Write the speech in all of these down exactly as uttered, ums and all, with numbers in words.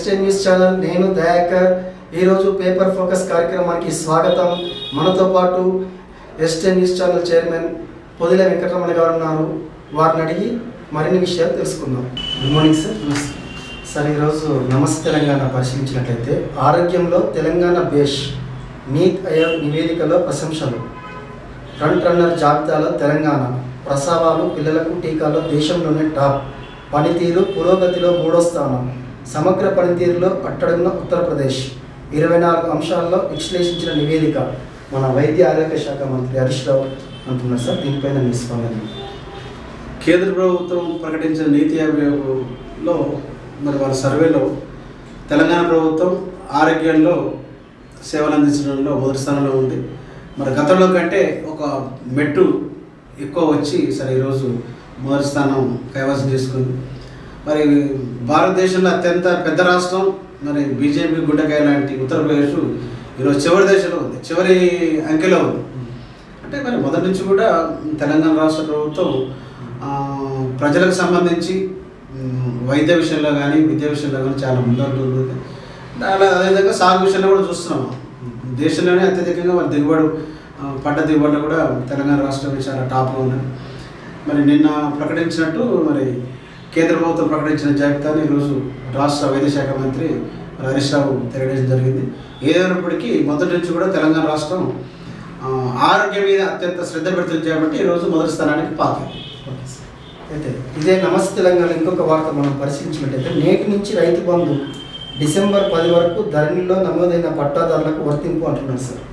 ఎస్టే news channel. నేను దయాకర్. ఈరోజు paper focus కార్యక్రమానికి స్వాగతం. మనతో పాటు ఎస్టే news channel chairman Podila Venkataramana garu ఉన్నారు. వారిని అడిగి మరిన్ని విషయాలు తెలుసుకుందాం. Good morning sir. సార్, ఈరోజు నమస్తే తెలంగాణ పరిశీలించినట్లయితే ఆరోగ్యంలో తెలంగాణ బేష్ నీట్ ఆయోగ్ నివేదికలో ప్రశంసలు, ఫ్రంట్ రన్నర్ జాబితాలో తెలంగాణ, ప్రసవాలు పిల్లలకు టీకాలో దేశంలోనే టాప్, పనితీరు పురోగతిలో మూడో స్థానం, సమగ్ర పనితీరులో అట్టడుగున ఉత్తరప్రదేశ్, ఇరవై నాలుగు అంశాల్లో విశ్లేషించిన నివేదిక మన వైద్య ఆరోగ్య శాఖ మంత్రి హరీష్ రావు అంటున్నారు. సార్, దీనిపైన మీ స్పందన. కేంద్ర ప్రభుత్వం ప్రకటించిన నీతి ఆయోగ్లో మరి వారి సర్వేలో తెలంగాణ ప్రభుత్వం ఆరోగ్యంలో సేవలు అందించడంలో మొదటి స్థానంలో ఉంది. మరి గతంలో కంటే ఒక మెట్టు ఎక్కువ వచ్చి సరే ఈరోజు మొదటి స్థానం కైవసం చేసుకుంది. మరి భారతదేశంలో అత్యంత పెద్ద రాష్ట్రం మరి బీజేపీ గుండెకాయ లాంటి ఉత్తరప్రదేశ్ ఈరోజు చివరి దేశంలో ఉంది, చివరి అంకెలో ఉంది. అంటే మరి మొదటి నుంచి కూడా తెలంగాణ రాష్ట్ర ప్రభుత్వం ప్రజలకు సంబంధించి వైద్య విషయంలో కానీ విద్య విషయంలో కానీ చాలా ముందంటుంది. అలా అదేవిధంగా సాగు విషయంలో కూడా చూస్తున్నాము. దేశంలోనే అత్యధికంగా మరి దిగుబడి పంట దిగుబడిలో కూడా తెలంగాణ రాష్ట్రం చాలా టాప్లో ఉన్నాయి. మరి నిన్న ప్రకటించినట్టు మరి కేంద్ర ప్రభుత్వం ప్రకటించిన జాబితాను ఈరోజు రాష్ట్ర వైద్య శాఖ మంత్రి హరీష్ రావు తెలియజేయడం జరిగింది. ఏదైనప్పటికీ మొదటి నుంచి కూడా తెలంగాణ రాష్ట్రం ఆరోగ్యం మీద అత్యంత శ్రద్ధ పెడుతుంది కాబట్టి ఈరోజు మొదటి స్థానానికి పాకింది. అయితే ఇదే నమస్తే తెలంగాణ ఇంకొక వార్త మనం పరిశీలించినట్లయితే నేటి నుంచి రైతు బంధు డిసెంబర్ పది వరకు ధరణిలో నమోదైన పట్టాదారులకు వర్తింపు అంటున్నారు. సార్,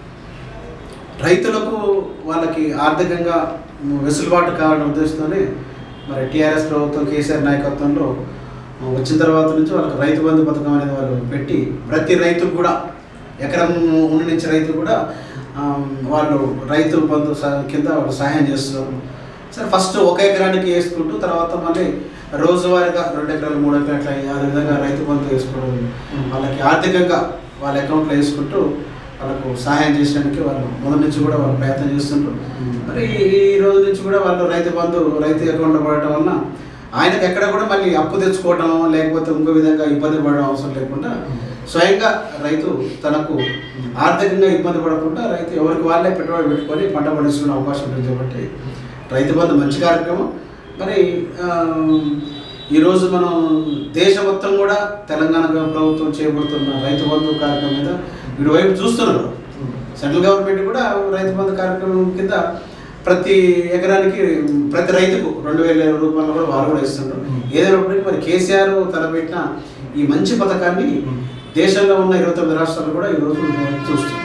రైతులకు వాళ్ళకి ఆర్థికంగా వెసులుబాటు కావాలనే ఉద్దేశంతోనే మరి టీఆర్ఎస్ ప్రభుత్వం కేసీఆర్ నాయకత్వంలో వచ్చిన తర్వాత నుంచి వాళ్ళకి రైతు బంధు పథకం అనేది వాళ్ళు పెట్టి ప్రతి రైతుకు కూడా ఎకరం ఉండి నుంచి రైతు కూడా వాళ్ళు రైతు బంధు కింద వాళ్ళు సహాయం చేస్తున్నారు. సరే, ఫస్ట్ ఒక ఎకరానికి వేసుకుంటూ తర్వాత మళ్ళీ రోజువారీగా రెండు ఎకరాలు మూడు ఎకరాలు అట్లా ఆ విధంగా రైతు బంధు వేసుకోవడం, వాళ్ళకి ఆర్థికంగా వాళ్ళ అకౌంట్లో వేసుకుంటూ వాళ్ళకు సహాయం చేసడానికి వాళ్ళు మొదటి నుంచి కూడా వాళ్ళు ప్రయత్నం చేస్తుంటారు. మరి ఈ రోజు నుంచి కూడా వాళ్ళు రైతు బంధు రైతు అకౌంట్లో పడటం వలన ఆయనకు ఎక్కడ కూడా మళ్ళీ అప్పు తెచ్చుకోవడం లేకపోతే ఇంకో విధంగా ఇబ్బంది పడడం అవసరం లేకుండా స్వయంగా రైతు తనకు ఆర్థికంగా ఇబ్బంది పడకుండా రైతు ఎవరికి వాళ్ళే పెట్టుబడి పెట్టుకొని పంట పండించుకునే అవకాశం ఉంటుంది. కాబట్టి రైతు బంధు మంచి కార్యక్రమం. మరి ఈరోజు మనం దేశం మొత్తం కూడా తెలంగాణ ప్రభుత్వం చేపడుతున్న రైతు బంధు కార్యక్రమం మీద ఇటువైపు చూస్తున్నారు. సెంట్రల్ గవర్నమెంట్ కూడా రైతు బంధు కార్యక్రమం కింద ప్రతి ఎకరానికి ప్రతి రైతుకు రెండు వేల రూపాయలు కూడా వాళ్ళు కూడా ఇస్తున్నారు. ఏదైనప్పటికీ మరి కేసీఆర్ తలపెట్టిన ఈ మంచి పథకాన్ని దేశంలో ఉన్న ఇరవై తొమ్మిది రాష్ట్రాలు కూడా ఈరోజు చూస్తున్నారు.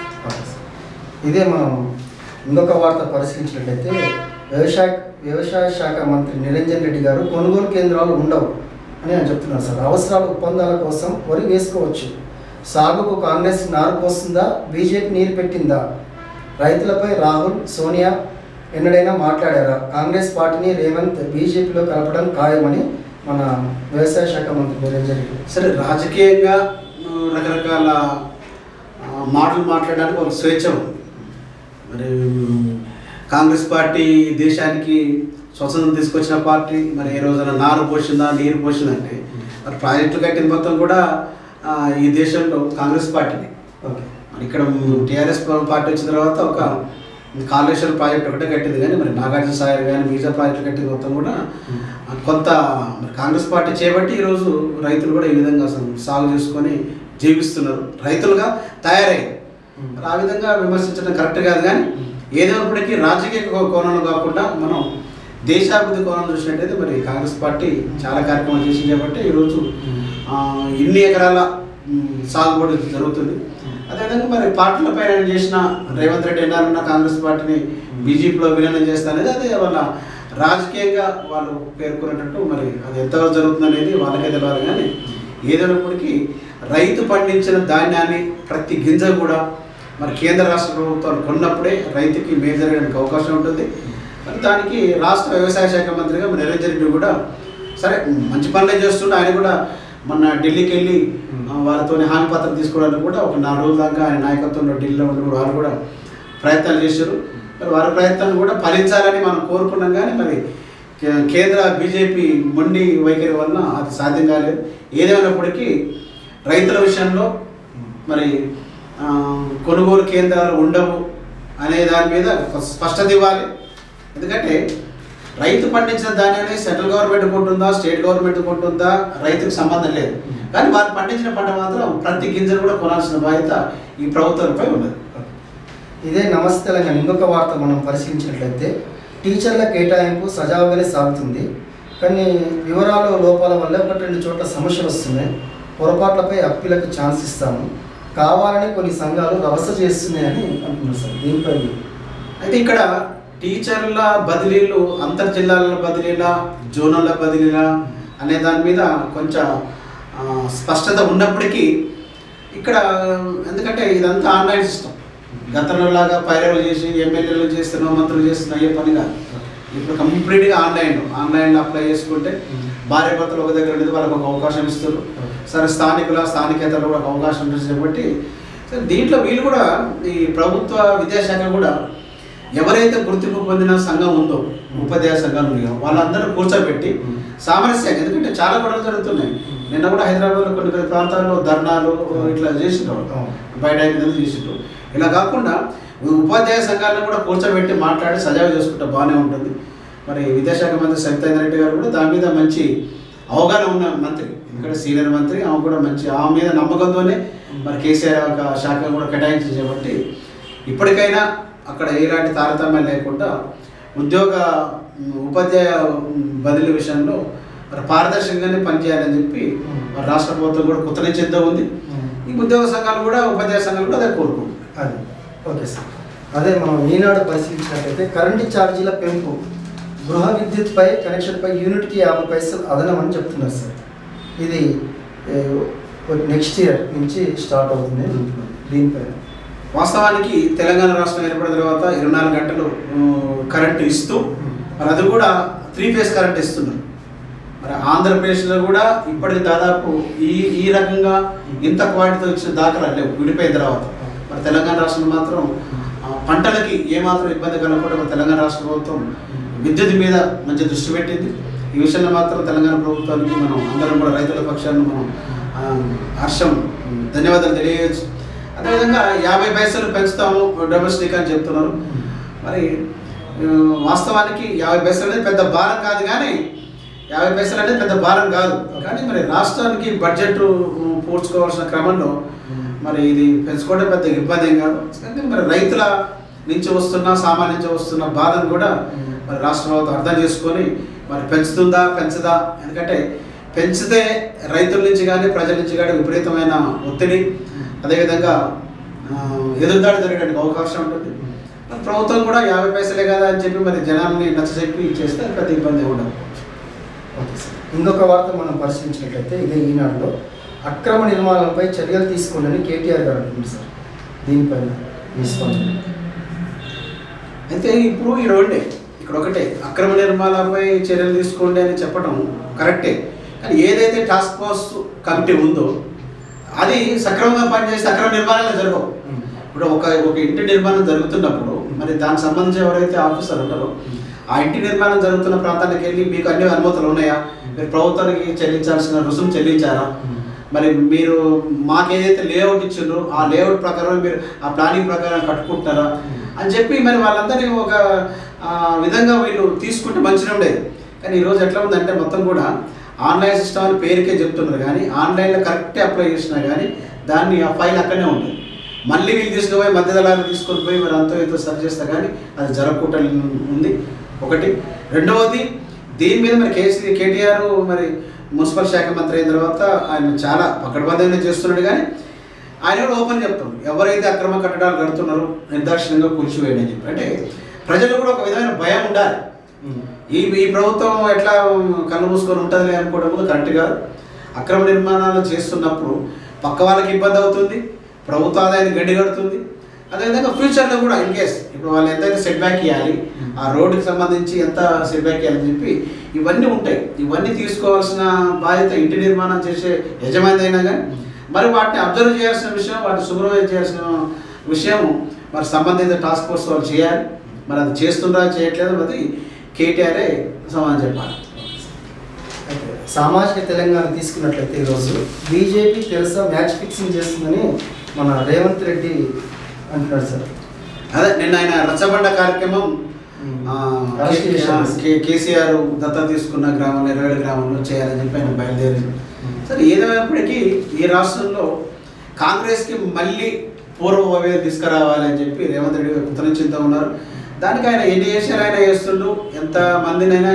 ఇదే మనం ఇంకొక వార్త పరిశీలించినట్లయితే వ్యవసాయ వ్యవసాయ శాఖ మంత్రి నిరంజన్ రెడ్డి గారు కొనుగోలు కేంద్రాలు ఉండవు అని ఆయన చెప్తున్నారు. సార్, అవసరాల ఒప్పందాల కోసం వరి వేసుకోవచ్చు, సాగుకు కాంగ్రెస్ నారు పోస్తుందా, బీజేపీ నీరు పెట్టిందా, రైతులపై రాహుల్ సోనియా ఎన్నడైనా మాట్లాడారా, కాంగ్రెస్ పార్టీని రేవంత్ బీజేపీలో కలపడం ఖాయమని మన వ్యవసాయ శాఖ మంత్రి నిరంజన్ రెడ్డి. సరే, రాజకీయంగా రకరకాల మాటలు మాట్లాడడానికి ఒక స్వేచ్ఛ ఉంది. మరి కాంగ్రెస్ పార్టీ దేశానికి స్వతంత్రం తీసుకొచ్చిన పార్టీ. మరి ఏ రోజున నారు పోసిందా నీరు పోసిందంటే మరి ప్రాజెక్టులు కట్టిన మొత్తం కూడా ఈ దేశంలో కాంగ్రెస్ పార్టీని. మరి ఇక్కడ టీఆర్ఎస్ పార్టీ వచ్చిన తర్వాత ఒక కాళేశ్వరం ప్రాజెక్ట్ ఒకటే కట్టింది, కానీ మరి నాగార్జున సాగర్ కానీ మిగతా ప్రాజెక్టులు కట్టింది మొత్తం కూడా కొంత మరి కాంగ్రెస్ పార్టీ చేపట్టి ఈరోజు రైతులు కూడా ఈ విధంగా సాగు చేసుకొని జీవిస్తున్నారు, రైతులుగా తయారయ్యారు. మరి ఆ విధంగా విమర్శించడం కరెక్ట్ కాదు. కానీ ఏదైనప్పటికీ రాజకీయ కోణంలో కాకుండా మనం దేశాభివృద్ధి కోణం చూసినట్టయితే మరి కాంగ్రెస్ పార్టీ చాలా కార్యక్రమాలు చేసింది కాబట్టి ఈరోజు ఇన్ని ఎకరాల సాగుబడి జరుగుతుంది. అదేవిధంగా మరి పార్టీల పైన చేసిన రేవంత్ రెడ్డి ఎన్నారన్న కాంగ్రెస్ పార్టీని బీజేపీలో విలీనం చేస్తా అనేది అదే వాళ్ళ రాజకీయంగా వాళ్ళు పేర్కొనేటట్టు మరి అది ఎంతవరకు జరుగుతుంది అనేది వాళ్ళకే తెలియాలి. కానీ ఏదైనప్పటికీ రైతు పండించిన ధాన్యాన్ని ప్రతి గింజ కూడా మరి కేంద్ర రాష్ట్ర ప్రభుత్వాలు కొన్నప్పుడే రైతుకి మేలు జరగడానికి అవకాశం ఉంటుంది. మరి దానికి రాష్ట్ర వ్యవసాయ శాఖ మంత్రిగా నిరంజన్ రెడ్డి కూడా సరే మంచి పనులే చేస్తుంటే ఆయన కూడా మొన్న ఢిల్లీకి వెళ్ళి వాళ్ళతో హామీ పత్రం తీసుకోవడానికి కూడా ఒక నాలుగు రోజుల దాకా ఆయన నాయకత్వంలో ఢిల్లీలో ఉండి కూడా వాళ్ళు కూడా ప్రయత్నాలు చేశారు. మరి వారి ప్రయత్నాలు కూడా ఫలించాలని మనం కోరుకున్నాం. కానీ మరి కేంద్ర బీజేపీ మొండి వైఖరి వలన అది సాధ్యం కాలేదు. ఏదేమైనప్పటికీ రైతుల విషయంలో మరి కొనుగోలు కేంద్రాలు ఉండవు అనే దాని మీద స్పష్టత ఇవ్వాలి. ఎందుకంటే రైతు పండించిన ధాన్యాన్ని సెంట్రల్ గవర్నమెంట్ కొంటుందా, స్టేట్ గవర్నమెంట్ కొంటుందా, రైతుకు సంబంధం లేదు. కానీ వారు పండించిన పంట మాత్రం ప్రతి గింజను కూడా కొనాల్సిన బాధ్యత ఈ ప్రభుత్వంపై ఉన్నది. ఇదే నమస్తే తెలంగాణ ఇంకొక వార్త మనం పరిశీలించినట్లయితే టీచర్ల కేటాయింపు సజావుగానే సాగుతుంది, కానీ వివరాలు లోపాల వల్ల ఒకటి రెండు చోట్ల సమస్యలు వస్తున్నాయి. పొరపాట్లపై అప్పీలకు ఛాన్స్ ఇస్తాము, కావాలని కొన్ని సంఘాలు రవస చేస్తున్నాయని అంటున్నారు సార్. దీనిపై అయితే ఇక్కడ టీచర్ల బదిలీలు అంతర్జిల్లాల బదిలీల జోనల్ల బదిలీల అనే దాని మీద కొంచెం స్పష్టత ఉన్నప్పటికీ ఇక్కడ ఎందుకంటే ఇదంతా ఆన్లైన్ సిస్టమ్. గతంలో లాగా పైరవులు చేసి ఎమ్మెల్యేలు చేస్తున్నా మంత్రులు చేస్తున్నా అయ్యే పని కాదు. ఇప్పుడు కంప్లీట్గా ఆన్లైన్ ఆన్లైన్లో అప్లై చేసుకుంటే భార్య భర్తలు ఒక దగ్గర ఉండేది వాళ్ళకి ఒక అవకాశం ఇస్తారు. సరే స్థానికుల స్థానికేతలు కూడా ఒక అవకాశం ఉంటుంది కాబట్టి సరే దీంట్లో వీళ్ళు కూడా ఈ ప్రభుత్వ విద్యాశాఖ కూడా ఎవరైతే గుర్తింపు పొందిన సంఘం ఉందో ఉపాధ్యాయ సంఘాలు ఉన్నాయో వాళ్ళందరూ కూర్చోబెట్టి సామరస్యంగా, ఎందుకంటే చాలా గొడవలు జరుగుతున్నాయి. నిన్న కూడా హైదరాబాద్లో కొన్ని కొన్ని ప్రాంతాల్లో ధర్నాలు ఇట్లా చేసిండ్రు, బయట మీద చేసిండ్రు. ఇలా కాకుండా ఉపాధ్యాయ సంఘాలను కూడా కూర్చోబెట్టి మాట్లాడి సజావు చేసుకుంటే బాగానే ఉంటుంది. మరి విద్యాశాఖ మంత్రి సవితా రెడ్డి గారు కూడా దాని మీద మంచి అవగాహన ఉన్న మంత్రి, ఎందుకంటే సీనియర్ మంత్రి, ఆమె కూడా మంచి ఆమె మీద నమ్మకంతోనే మరి కేసీఆర్ ఒక శాఖ కూడా కేటాయించి కాబట్టి ఇప్పటికైనా అక్కడ ఎలాంటి తారతమ్యం లేకుండా ఉద్యోగ ఉపాధ్యాయ బదిలీ విషయంలో మరి పారదర్శకంగానే పనిచేయాలని చెప్పి మరి రాష్ట్ర ప్రభుత్వం కూడా కృతజ్ఞత ఉంది. ఈ ఉద్యోగ సంఘాలు కూడా ఉపాధ్యాయ సంఘాలు కూడా అదే కోరుకుంటున్నాయి. అది ఓకే సార్. అదే మనం ఈనాడు పరిశీలించినట్లయితే కరెంటు ఛార్జీల పెంపు, గృహ విద్యుత్పై కనెక్షన్పై యూనిట్కి యాభై పైసలు అదనం అని చెప్తున్నారు సార్. ఇది నెక్స్ట్ ఇయర్ నుంచి స్టార్ట్ అవుతుంది దీనిపైన. వాస్తవానికి తెలంగాణ రాష్ట్రం ఏర్పడిన తర్వాత ఇరవై నాలుగు గంటలు కరెంటు ఇస్తూ మరి అది కూడా త్రీ ఫేజ్ కరెంట్ ఇస్తున్నారు. మరి ఆంధ్రప్రదేశ్లో కూడా ఇప్పటికి దాదాపు ఈ ఈ రకంగా ఇంత క్వాలిటీతో ఇచ్చిన దాఖలాలు లేవు విడిపోయిన తర్వాత. మరి తెలంగాణ రాష్ట్రంలో మాత్రం పంటలకి ఏమాత్రం ఇబ్బంది కలగకుండా తెలంగాణ రాష్ట్ర ప్రభుత్వం విద్యుత్ మీద మంచి దృష్టి పెట్టింది. ఈ విషయంలో మాత్రం తెలంగాణ ప్రభుత్వానికి మనం అందరం కూడా రైతుల పక్షాన్ని మనం హర్షం ధన్యవాదాలు తెలియజేయచ్చు. అదేవిధంగా యాభై పైసలు పెంచుతాము డొమెస్టిక్ అని చెప్తున్నారు. మరి వాస్తవానికి యాభై పైసలు అనేది పెద్ద భారం కాదు, కానీ యాభై పైసలు అనేది పెద్ద భారం కాదు కానీ మరి రాష్ట్రానికి బడ్జెట్ పూడ్చుకోవాల్సిన క్రమంలో మరి ఇది పెంచుకోవడం పెద్ద ఇబ్బంది ఏం కాదు. మరి రైతుల నుంచి వస్తున్న సామాన్య నుంచి వస్తున్న బాధను కూడా మరి రాష్ట్ర ప్రభుత్వం అర్థం చేసుకొని మరి పెంచుతుందా పెంచదా, ఎందుకంటే పెంచితే రైతుల నుంచి కానీ ప్రజల నుంచి కానీ విపరీతమైన ఒత్తిడి, అదేవిధంగా ఎదురుదాడి జరిగడానికి అవకాశం ఉంటుంది. మరి ప్రభుత్వం కూడా యాభై పైసలే కదా అని చెప్పి మరి జనాల్ని నచ్చచెప్పి చేస్తే పెద్ద ఇబ్బంది ఉండదు. Okay sir. ఇంకొక వార్త మనం పరిశీలించినట్లయితే ఇదే ఈనాడులో అక్రమ నిర్మాణాలపై చర్యలు తీసుకోండి కేటీఆర్ గారు అంటుంది సార్. దీనిపైన తీసుకోండి. అయితే ఇప్పుడు ఈ రెండే ఇక్కడ ఒకటే అక్రమ నిర్మాణాలపై చర్యలు తీసుకోండి అని చెప్పడం కరెక్టే, కానీ ఏదైతే టాస్క్ ఫోర్స్ కమిటీ ఉందో అది సక్రమంగా పనిచేస్తే అక్రమ నిర్మాణాలు జరగవు. ఇప్పుడు ఒక ఒక ఇంటి నిర్మాణం జరుగుతున్నప్పుడు మరి దానికి సంబంధించి ఎవరైతే ఆఫీసర్ ఉంటారో ఆ ఇంటి నిర్మాణం జరుగుతున్న ప్రాంతానికి వెళ్ళి మీకు అన్ని అనుమతులు ఉన్నాయా, మీరు ప్రభుత్వానికి చెల్లించాల్సిన రుసుము చెల్లించారా, మరి మీరు మాకు ఏదైతే లేఅవుట్ ఇచ్చిండ్రో ఆ లేఅవుట్ ప్రకారం మీరు ఆ ప్లానింగ్ ప్రకారం కట్టుకుంటున్నారా అని చెప్పి మరి వాళ్ళందరినీ ఒక విధంగా వీళ్ళు తీసుకుంటే మంచిగా ఉండేది. కానీ ఈరోజు ఎట్లా ఉందంటే మొత్తం కూడా ఆన్లైన్ సిస్టమ్ అని పేరుకే చెప్తున్నారు, కానీ ఆన్లైన్లో కరెక్టే అప్లై చేసినా కానీ దాన్ని ఆ ఫైల్ అక్కడనే ఉంటుంది. మళ్ళీ వీళ్ళు తీసుకుపోయి మధ్యదళాలు తీసుకొని పోయి మరి అంతో ఇంతో సరి చేస్తే కానీ అది జరగకుండా ఉంది ఒకటి. రెండవది దీని మీద మరి కేసీ కేటీఆర్ మరి మున్సిపల్ శాఖ మంత్రి అయిన తర్వాత ఆయన చాలా పకడ్బందీగా చేస్తున్నాడు, కానీ ఆయన కూడా ఓపెన్ చెప్తాడు ఎవరైతే అక్రమ కట్టడాలు కడుతున్నారో నిర్దాక్షిణ్యంగా కూల్చివేయండి అని చెప్పి. అంటే ప్రజలు కూడా ఒక విధమైన భయం ఉండాలి. ఈ ఈ ప్రభుత్వం ఎట్లా కళ్ళు మూసుకొని ఉంటుందిలే అనుకోవడం కూడా కరెక్ట్ కాదు. అక్రమ నిర్మాణాలు చేస్తున్నప్పుడు పక్క వాళ్ళకి ఇబ్బంది అవుతుంది, ప్రభుత్వ ఆదాయాన్ని గడ్డి కడుతుంది. అదేవిధంగా ఫ్యూచర్లో కూడా ఇన్ కేస్ ఇప్పుడు వాళ్ళు ఎంతైతే సెట్ బ్యాక్ ఇవ్వాలి, ఆ రోడ్డుకి సంబంధించి ఎంత సెట్ బ్యాక్ ఇవ్వాలని చెప్పి ఇవన్నీ ఉంటాయి. ఇవన్నీ తీసుకోవాల్సిన బాధ్యత ఇంటి నిర్మాణం చేసే యజమాని అయినా కానీ మరి వాటిని అబ్జర్వ్ చేయాల్సిన విషయం, వాటిని సూపర్వైజ్ చేయాల్సిన విషయం మరి సంబంధిత టాస్క్ ఫోర్స్ వాళ్ళు చేయాలి. మరి అది చేస్తుందా చేయట్లేదు అది కేటీఆరే సమాధానం చెప్పాలి. అయితే సామాజిక తెలంగాణ తీసుకున్నట్లయితే ఈరోజు బీజేపీ తెలుసా మ్యాచ్ ఫిక్సింగ్ చేస్తుందని మన రేవంత్ రెడ్డి అంటున్నాడు సార్. అదే నిన్న ఆయన రచ్చబండ కార్యక్రమం కేసీఆర్ దత్తా తీసుకున్న గ్రామంలో ఇరవై ఏడు గ్రామంలో చేయాలని చెప్పి ఆయన బయలుదేరారు. సరే ఏదైనప్పటికీ ఈ రాష్ట్రంలో కాంగ్రెస్కి మళ్ళీ పూర్వ వైపు తీసుకురావాలని చెప్పి రేవంత్ రెడ్డి కృతనిశ్చయంతో ఉన్నారు. దానికి ఆయన ఎన్ని చేశారు, ఆయన చేస్తుండు ఎంత మందినైనా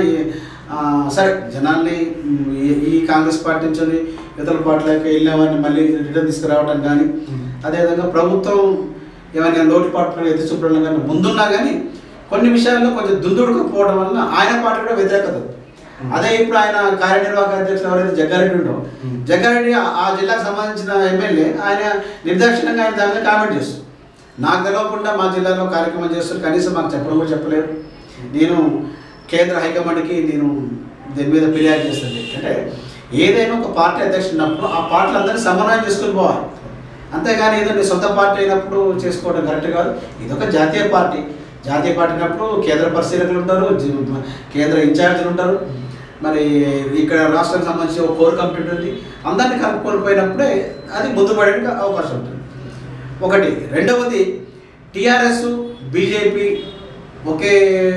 సరే జనాల్ని ఈ కాంగ్రెస్ పార్టీ నుంచి ఇతర పార్టీలకు వెళ్ళిన వారిని మళ్ళీ రిటర్న్ తీసుకురావడం కానీ, అదేవిధంగా ప్రభుత్వం ఏమైనా లోటుపాట్లు ఎత్తి చూపడం కానీ ముందున్నా కానీ కొన్ని విషయాల్లో కొంచెం దుందుడుకపోవడం వల్ల ఆయన పార్టీ కూడా వ్యతిరేకత. అదే ఇప్పుడు ఆయన కార్యనిర్వాహక అధ్యక్షులు ఎవరైతే జగ్గారెడ్డి ఉండో, జగ్గారెడ్డి ఆ జిల్లాకు సంబంధించిన ఎమ్మెల్యే ఆయన నిర్దాక్షిణ్యంగా ఆయన దాని మీద కామెంట్ చేస్తారు. నాకు తెలవకుండా మా జిల్లాలో కార్యక్రమం చేస్తారు, కనీసం మాకు చెప్పడం కూడా చెప్పలేరు. నేను కేంద్ర హైకమాండ్కి నేను దీని మీద ఫిర్యాదు చేస్తుంది. అంటే ఏదైనా ఒక పార్టీ అధ్యక్షుడు ఉన్నప్పుడు ఆ పార్టీలు అందరినీ సమన్వయం చేసుకుని పోవాలి, అంతేగాని ఏదో నీ సొంత పార్టీ అయినప్పుడు చేసుకోవడం కరెక్ట్ కాదు. ఇదొక జాతీయ పార్టీ, జాతీయ పార్టీ అయినప్పుడు కేంద్ర పరిశీలకులు ఉంటారు, కేంద్ర ఇన్ఛార్జీలు ఉంటారు, మరి ఇక్కడ రాష్ట్రానికి సంబంధించి ఒక కోర్ కమిటీ ఉంటుంది, అందరినీ కలుపుకొని పోయినప్పుడే అది ముందు పడడానికి అవకాశం ఉంటుంది. ఒకటి. రెండవది టీఆర్ఎస్ బీజేపీ ఒకే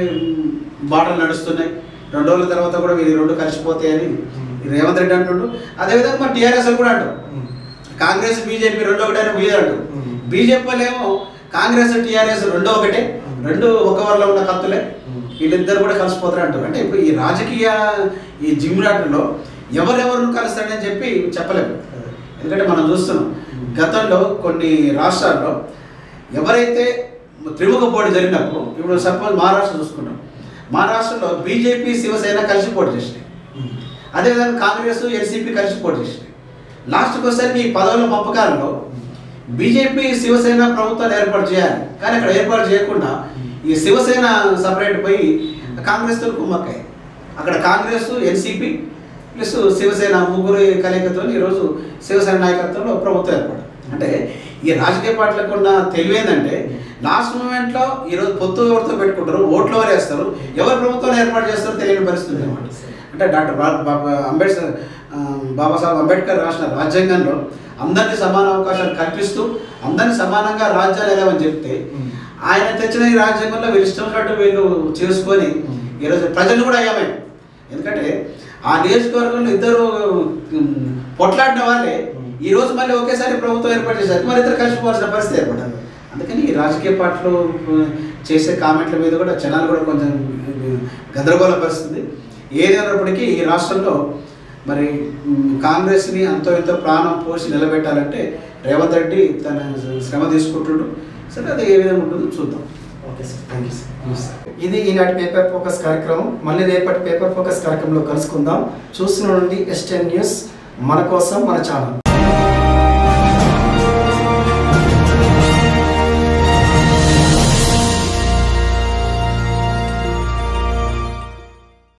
బాటలు నడుస్తున్నాయి, రెండు రోజుల తర్వాత కూడా వీళ్ళు రెండు కలిసిపోతాయని రేవంత్ రెడ్డి అంటుండ్రు. అదేవిధంగా మా టీఆర్ఎస్ కూడా అంటారు కాంగ్రెస్ బీజేపీ రెండో ఒకటే వీళ్ళు అంటారు. బీజేపీ వాళ్ళు ఏమో కాంగ్రెస్ టీఆర్ఎస్ రెండో ఒకటే, రెండు ఒక వరలో ఉన్న కత్తులే, వీళ్ళిద్దరు కూడా కలిసిపోతారు అంటారు. అంటే ఇప్పుడు ఈ రాజకీయ ఈ జిమ్నాట్లో ఎవరెవరు కలుస్తాడని చెప్పి చెప్పలేము. ఎందుకంటే మనం చూస్తున్నాం గతంలో కొన్ని రాష్ట్రాల్లో ఎవరైతే త్రిముఖ పోటీ జరిగినప్పుడు, ఇప్పుడు సపోజ్ మహారాష్ట్ర చూసుకున్నాం, మహారాష్ట్రలో బీజేపీ శివసేన కలిసి పోటీ చేసినాయి, అదేవిధంగా కాంగ్రెస్ ఎన్సీపీ కలిసి పోటీ చేసినాయి. లాస్ట్కి వచ్చేసరికి ఈ పదవుల పంపకాలలో బీజేపీ శివసేన ప్రభుత్వాన్ని ఏర్పాటు చేయాలి, కానీ అక్కడ ఏర్పాటు చేయకుండా ఈ శివసేన సపరేట్ పోయి కాంగ్రెస్తో కుమ్మక్కాయి. అక్కడ కాంగ్రెస్ ఎన్సీపీ ప్లస్ శివసేన ముగ్గురు కలయికతో ఈరోజు శివసేన నాయకత్వంలో ప్రభుత్వం ఏర్పడింది. అంటే ఈ రాజకీయ పార్టీలకు ఉన్న తెలివేందంటే లాస్ట్ మూమెంట్లో ఈరోజు పొత్తు ఎవరితో పెట్టుకుంటారు, ఓట్లు ఎవరు వేస్తారు, ఎవరు ప్రభుత్వాన్ని ఏర్పాటు చేస్తారో తెలియని పరిస్థితి అనమాట. అంటే డాక్టర్ అంబేద్కర్ బాబాసాహెబ్ అంబేద్కర్ రాసిన రాజ్యాంగంలో అందరినీ సమాన అవకాశాలు కల్పిస్తూ అందరినీ సమానంగా రాజ్యాలు ఎలావని చెప్తే ఆయన తెచ్చిన ఈ రాజ్యాంగంలో వీళ్ళు ఇష్టం ఉన్నట్టు వీళ్ళు చేసుకొని ఈరోజు ప్రజలు కూడా అయ్యామే. ఎందుకంటే ఆ నియోజకవర్గంలో ఇద్దరు పొట్లాడిన వాళ్ళే ఈరోజు మళ్ళీ ఒకేసారి ప్రభుత్వం ఏర్పాటు చేశారు, మరి ఇద్దరు కలిసిపోవాల్సిన పరిస్థితి ఏర్పడింది. అందుకని ఈ రాజకీయ పార్టీలు చేసే కామెంట్ల మీద కూడా జనాలు కూడా కొంచెం గందరగోళ పరిస్థితి. ఏదైనప్పటికీ ఈ రాష్ట్రంలో మరి కాంగ్రెస్ని అంతో ఎంతో ప్రాణం పోసి నిలబెట్టాలంటే రేవంత్ రెడ్డి తన శ్రమ తీసుకుంటున్నాడు. సరే అది ఏ విధంగా ఉంటుందో చూద్దాం. Okay sir, thank you sir. ఇది ఈనాటి పేపర్ ఫోకస్ కార్యక్రమం. మళ్ళీ రేపటి పేపర్ ఫోకస్ కార్యక్రమంలో కలుసుకుందాం. చూస్తున్న నుండి ఎస్టెన్ న్యూస్, మన కోసం మన ఛానల్.